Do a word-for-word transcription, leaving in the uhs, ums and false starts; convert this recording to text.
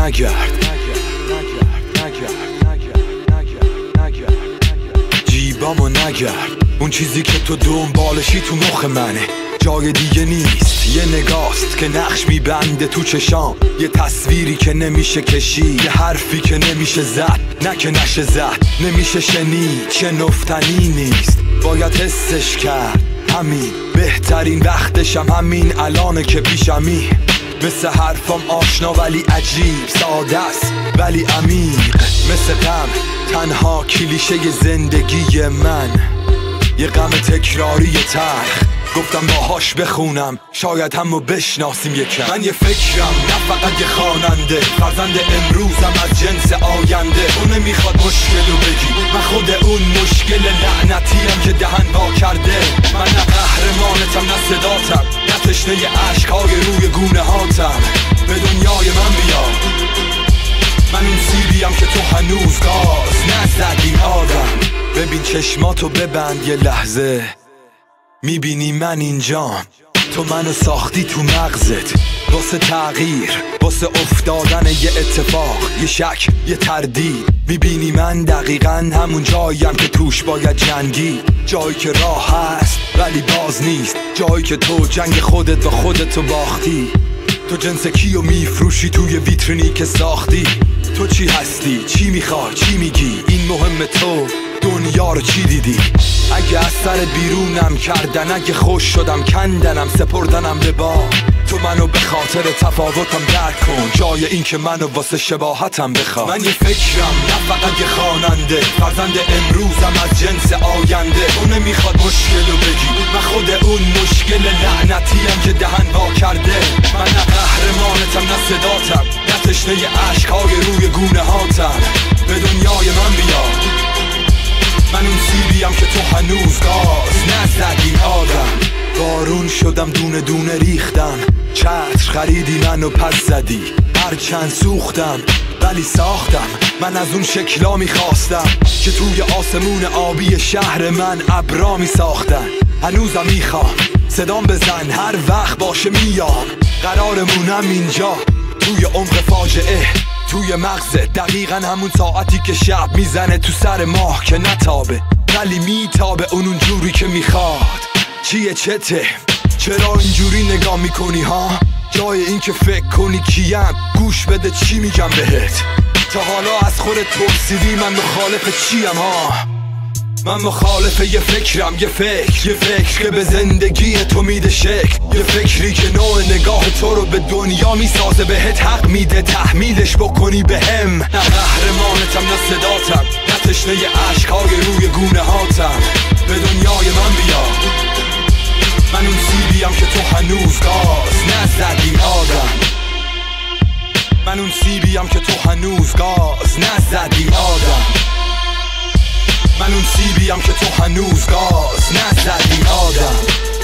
نگرد، جیبامو نگرد. اون چیزی که تو دنبالشی تو مخ منه، جای دیگه نیست. یه نگاست که نقش میبنده تو چشام، یه تصویری که نمیشه کشید، یه حرفی که نمیشه زد، نه که نشه زد، نمیشه شنید، شنفتنی نیست، باید حسش کرد. همین بهترین وقتشم همین الانه که پیشمی. مثل حرفام آشنا ولی عجیب، ساده است ولی عمیق، مثل غم تنها کلیشه زندگی من، یه غم تکراری تلخ. گفتم باهاش بخونم شاید همو بشناسیم یکم. من یه فکرم نه فقط یه خواننده، فرزند امروزم از جنس آینده. تو نمیخواد مشکلو بگی، من خود اون مشکل لعنتیم که دهن وا کرده. من نه قهرمانتم نه صداتم، نه تشنه عشقهای روی گونه هاتم. به دنیای من بیا، من اون سیبیم که تو هنوز گاز نزدی آدم. ببین چشماتو ببند یه لحظه، میبینی من اینجام، تو منو ساختی تو مغزت واسه تغییر، واسه افتادن یه اتفاق، یه شک، یه تردید. میبینی من دقیقاً همون جاییم که توش باید جنگی، جایی که راه هست ولی باز نیست، جایی که تو جنگ خودت و خودتو باختی. تو جنس کیو میفروشی توی ویترینی که ساختی؟ تو چی هستی؟ چی میخوای؟ چی میگی؟ این مهم تو دنیا رو چی دیدی؟ اگه از سر بیرونم کردن، اگه خوش شدم کندنم، سپردنم به باد. تو منو به خاطر تفاوتم درک کن، جای این که منو واسه شباهتم بخواد. من یه فکرم نه فقط یه خواننده، فرزند امروزم از جنس آینده. تو نمیخواد مشکلو بگی، من خود اون مشکل لعنتیم که دهن وا کرده. من نه قهرمانتم نه صداتم، نه تشنه عشقهای روی گونه هاتم. به دنیای من بیا، من اون سیبیم که تو هنوز گاز نزدی آدم. بارون شدم دونه دونه ریختم، چتر خریدی منو پس زدی. هرچند سوختم ولی ساختم، من از اون شکلا میخواستم که توی آسمون آبی شهر من ابرا میساختن. هنوزم میخوام صدام بزن، هر وقت باشه میام. قرارمونم اینجا توی عمق فاجعه، توی مغزه دقیقا همون ساعتی که شب میزنه تو سر ماه که نتابه ولی میتابه اون اونجوری که میخواد. چیه چته؟ چرا اینجوری نگاه میکنی ها؟ جای این که فکر کنی کیم، گوش بده چی میگم بهت. تا حالا از خودت پرسیدی من مخالف چیم ها؟ من مخالف یه فکرم، یه فکر، یه فکر که به زندگی تو میده شکل، یه فکری که نوع نگاه تو رو به دنیا میسازه، بهت حق میده تحمیلش بکنی بهم. نه قهرمانتم نه صداتم، نه تشنه عشقهای روی گونه هاتم. به دنیای من بیا، من اون سیبیم که تو هنوز گاز نزدی آدم. من اون سیبیم که تو هنوز گاز نزدی آدم. من اون سیبیم که تو هنوز گاز نزدی آدم.